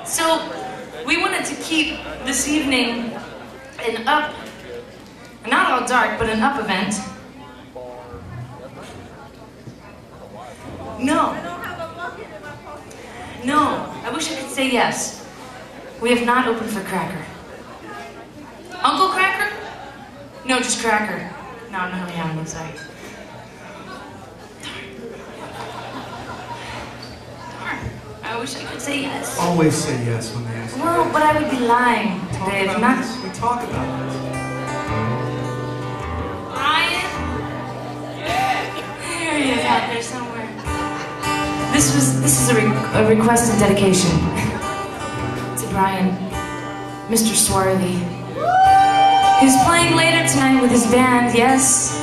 So we wanted to keep this evening an up, not all dark, but an up event. No. No, I wish I could say yes. We have not opened for Cracker. Uncle Cracker? No, just Cracker. No, we haven't, I'm sorry. Darn. I wish I could say yes. Always say yes when they ask. Well, but I would be lying, Dave. We talk about this. Ryan? There he is out there somewhere. This is a requested dedication to Brian, Mr. Swarthy. He's playing later tonight with his band, yes?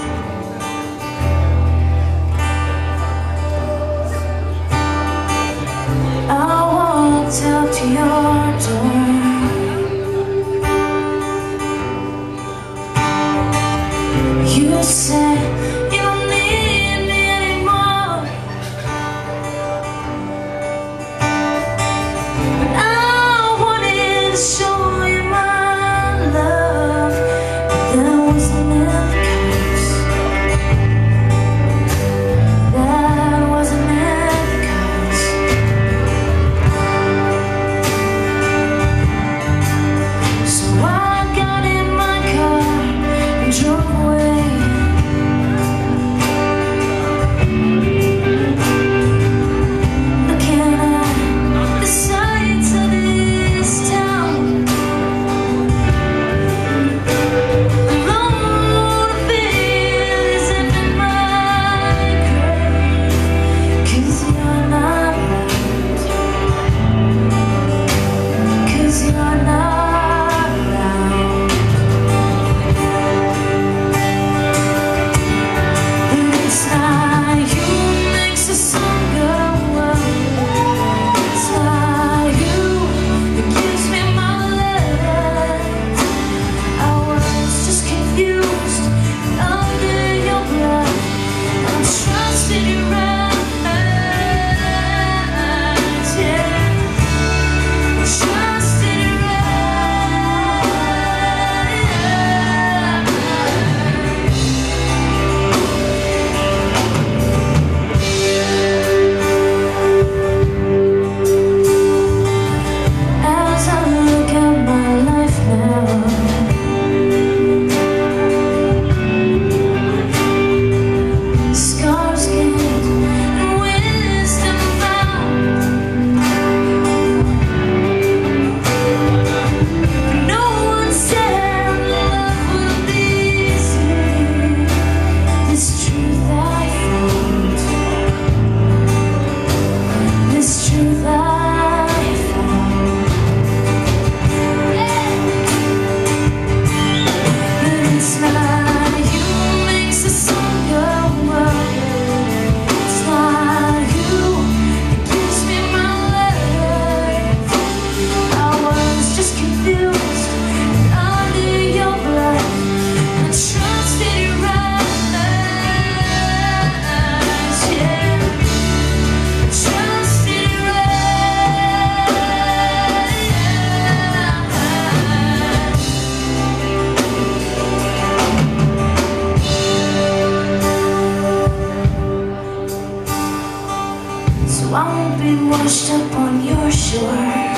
I walked up to your door. You said you don't need me anymore, but I wanted to show you my love. There was an empty curse. That was an empty curse. So I got in my car and drove away. Looking at the sights of this town. Alone to feel as if in my grave, 'cause you're not around. 'Cause you're not around. And it's not you who makes the sun go up. It's not you that gives me my life. I was just confused under your breath. I'm trusting your eyes, yeah. I'm trusting your As I look at my life now, scars gained and wisdom found. No one said love would be easy. This truth I found. This truth I found. But it's not you who makes the sun go up. It's not you that gives me my life. I was just confused under your breath. I trusted your eyes, yeah. Trusted your eyes. So I won't be washed up on your shore.